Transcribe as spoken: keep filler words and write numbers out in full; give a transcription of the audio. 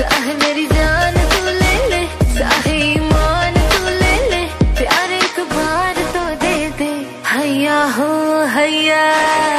चाहे मेरी जान तू ले ले, चाहे ईमान तू ले ले, प्यार एक बार तो दे दे। हैया हो हैया।